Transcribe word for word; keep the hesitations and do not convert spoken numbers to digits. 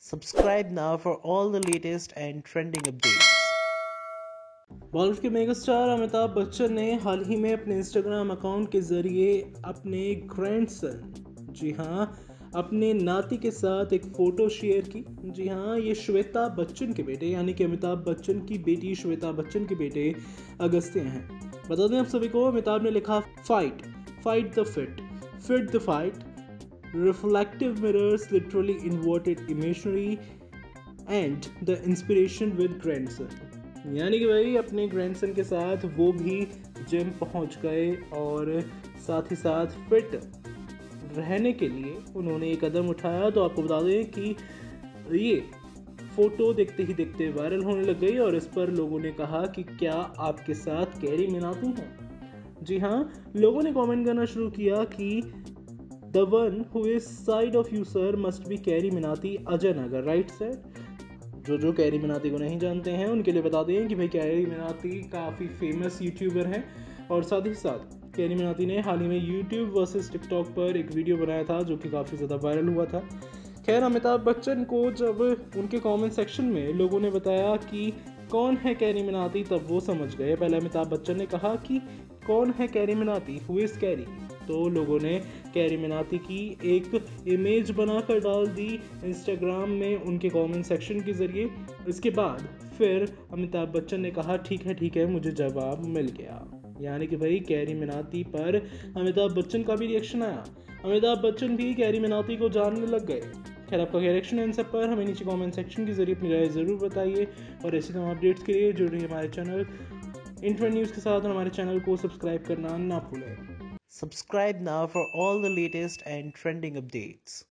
Subscribe now for all the latest and trending updates. Bollywood के megastar Amitabh Bachchan ने हाल ही में अपने इंस्टाग्राम अकाउंट के जरिए अपने ग्रैंडसन, जी हाँ, अपने नाती के साथ एक फोटो शेयर की। जी हाँ, ये श्वेता बच्चन के बेटे यानी कि अमिताभ बच्चन की बेटी श्वेता बच्चन के बेटे अगस्त्य हैं। बता दें आप सभी को, अमिताभ ने लिखा, fight fight the fit fit the fight, reflective mirrors literally inverted imagery and the inspiration with grandson। यानी कि भाई अपने ग्रैंडसन के साथ वो भी जिम पहुंच गए और साथ ही साथ फिट रहने के लिए उन्होंने एक कदम उठाया। तो आपको बता दें कि ये फोटो देखते ही देखते वायरल होने लग गई और इस पर लोगों ने कहा कि क्या आपके साथ कैरी मिनाती है। जी हाँ, लोगों ने कमेंट करना शुरू किया कि The one who is side of you sir must be CarryMinati Ajay Nagar, right sir. जो जो कैरी मिनाती को नहीं जानते हैं उनके लिए बता दें कि भाई कैरी मिनाती काफ़ी फेमस यूट्यूबर हैं और साथ ही साथ कैरी मिनाती ने हाल ही में यूट्यूब वर्सेस टिकटॉक पर एक वीडियो बनाया था जो कि काफ़ी ज़्यादा वायरल हुआ था। खैर, अमिताभ बच्चन को जब उनके कमेंट सेक्शन में लोगों ने बताया कि कौन है कैरी मिनाती, तब वो समझ गए। पहले अमिताभ बच्चन ने कहा कि कौन है CarryMinati, who is Carry. तो लोगों ने कैरी मिनाती की एक इमेज बनाकर डाल दी इंस्टाग्राम में उनके कमेंट सेक्शन के ज़रिए। इसके बाद फिर अमिताभ बच्चन ने कहा, ठीक है ठीक है, मुझे जवाब मिल गया। यानी कि भाई कैरी मिनाती पर अमिताभ बच्चन का भी रिएक्शन आया। अमिताभ बच्चन भी कैरी मिनाती को जानने लग गए। खैर, आपका क्या रिएक्शन है इन सब पर, हमें नीचे कमेंट सेक्शन के जरिए अपनी राय ज़रूर बताइए और ऐसे तमाम अपडेट्स के लिए जुड़ रही हमारे चैनल इंटरनेट न्यूज़ के साथ और हमारे चैनल को सब्सक्राइब करना ना भूलें। Subscribe now for all the latest and trending updates.